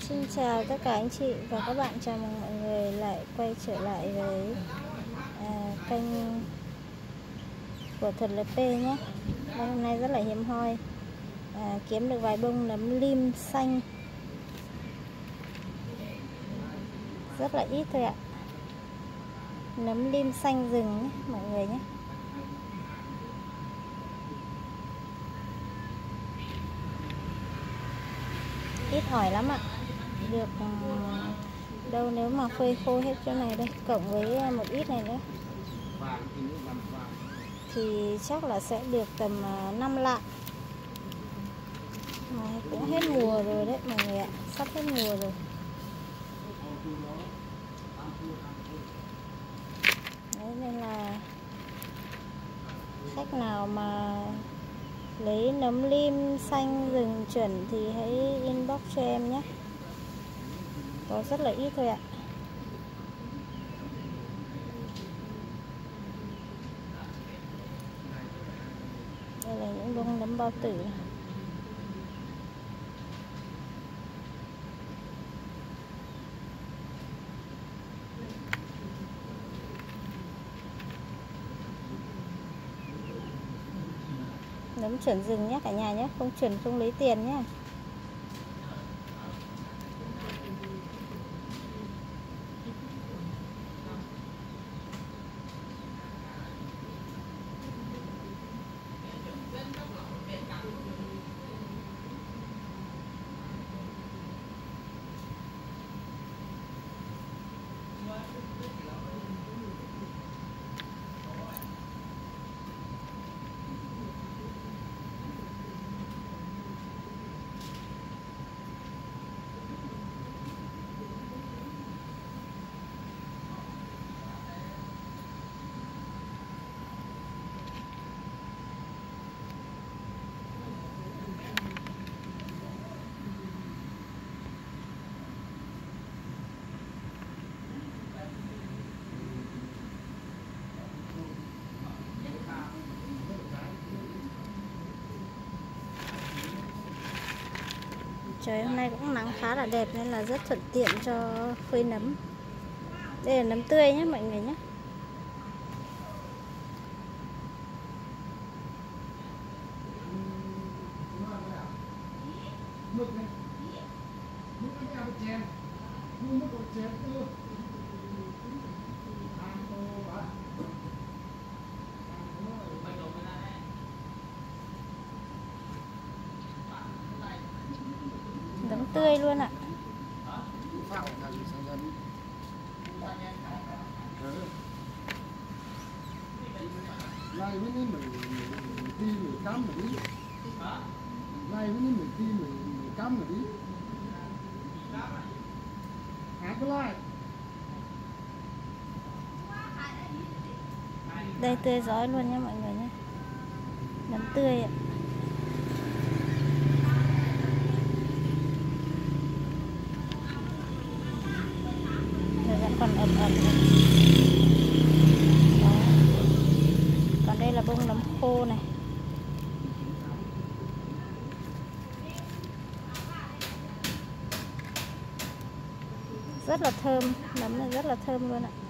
Xin chào tất cả anh chị và các bạn, chào mừng mọi người lại quay trở lại với kênh của Thuật LP nhé. Hôm nay rất là hiếm hoi, kiếm được vài bông nấm lim xanh, rất là ít thôi ạ. Nấm lim xanh rừng nhé mọi người nhé. Ít ỏi lắm ạ, được đâu nếu mà phơi khô hết chỗ này đây, cộng với một ít này nữa thì chắc là sẽ được tầm 5 lạng. Cũng hết mùa rồi đấy mọi người ạ, sắp hết mùa rồi. Đấy, nên là khách nào mà lấy nấm lim xanh rừng chuẩn thì hãy inbox cho em nhé, có rất là ít thôi ạ. Đây là những bông nấm bao tử. Nấm chuẩn rừng nhé cả nhà nhé, không chuẩn không lấy tiền nhé. Trời hôm nay cũng nắng khá là đẹp nên là rất thuận tiện cho phơi nấm. Đây là nấm tươi nhé mọi người nhé. Nấm tươi luôn ạ. Đây tươi rói luôn nhé mọi người nhé. Nấm tươi ạ. Vẫn còn ẩm ẩm. Đó. Còn đây là bông nấm khô này. Rất là thơm, nấm này rất là thơm luôn ạ.